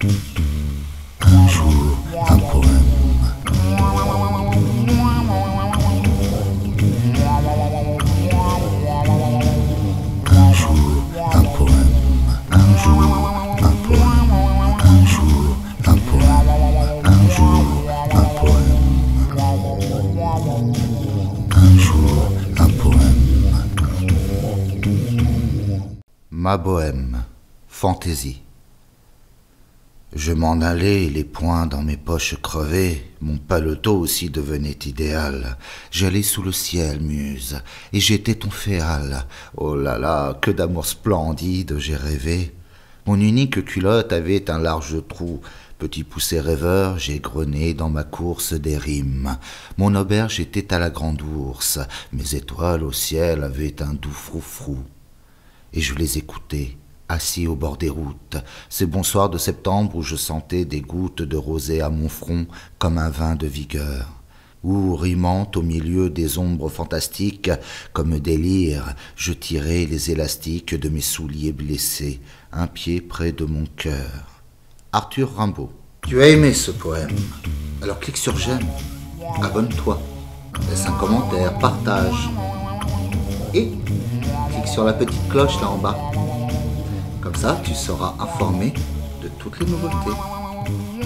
Un jour, un poème. Un jour, un poème. Un jour, un poème. Un jour, un poème. Un jour, un poème. Un jour, un poème. Ma bohème, fantaisie. Je m'en allais, les poings dans mes poches crevées, mon paletot aussi devenait idéal. J'allais sous le ciel, muse, et j'étais ton féal. Oh là là, que d'amour splendide j'ai rêvé. Mon unique culotte avait un large trou. Petit poussé rêveur, j'ai grené dans ma course des rimes. Mon auberge était à la grande ourse, mes étoiles au ciel avaient un doux froufrou. Et je les écoutais, assis au bord des routes, ces bons soirs de septembre où je sentais des gouttes de rosée à mon front comme un vin de vigueur, où, rimant au milieu des ombres fantastiques, comme des lyres, je tirais les élastiques de mes souliers blessés, un pied près de mon cœur. Arthur Rimbaud. Tu as aimé ce poème, alors clique sur j'aime, abonne-toi, laisse un commentaire, partage, et clique sur la petite cloche là en bas. Comme ça, tu seras informé de toutes les nouveautés.